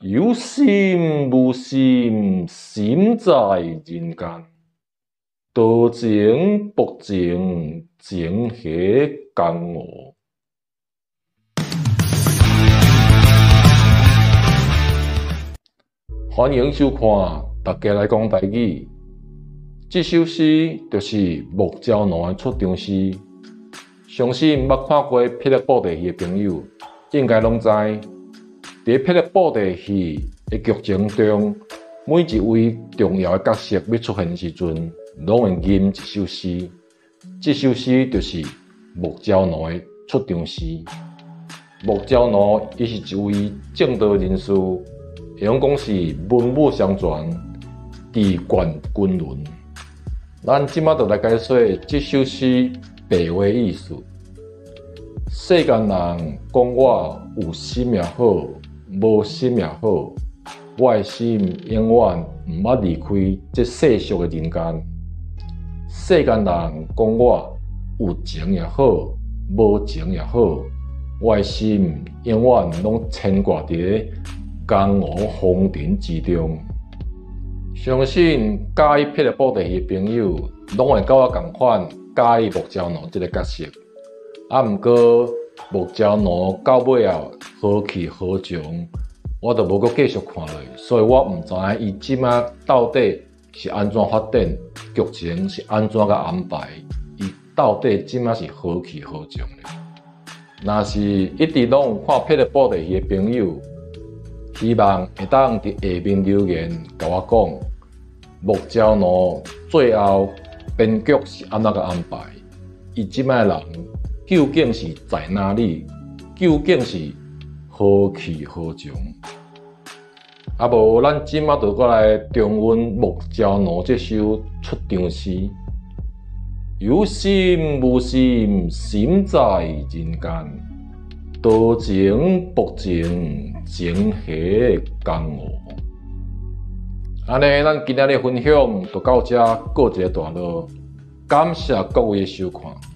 有心无心，心在人间。多情薄情，情系江湖。欢迎收看，大家来讲台语。这首诗就是木胶囊的出场诗。相信捌看过霹雳布袋戏的朋友，应该拢知。在霹雳布袋戏的剧情中，每一位重要的角色要出现时阵，拢会吟一首诗。这首诗就是木胶囊的出场诗。木胶囊伊是一位正道人士。会用讲是文武双全，智冠群伦。咱即马就来解说这首诗白话意思。世间人讲我有心也好，无心也好，我的心永远毋捌离开这世俗的人间。世间人讲我有情也好，无情也好，我的心永远拢牵挂伫江湖风尘之中。相信喜欢霹雳布袋戏的朋友，拢会甲我同款喜欢木胶囊这个角色。毋过木胶囊到尾后何去何从，我就无阁继续看落，所以我毋知影伊即马到底是安怎发展，剧情是安怎甲安排，伊到底即马是何去何从呢？若是一直拢有看霹雳布袋戏的朋友，希望会当伫下面留言甲我讲，木胶囊最后编剧是安怎个安排？伊即摆人究竟是在哪里？究竟是何去何从？无，咱即摆就过来重温木胶囊这首出场诗。有心无心，心在人间。多情薄情，情系江湖。安尼，咱今仔日分享就到这告一个段落。感谢各位的收看。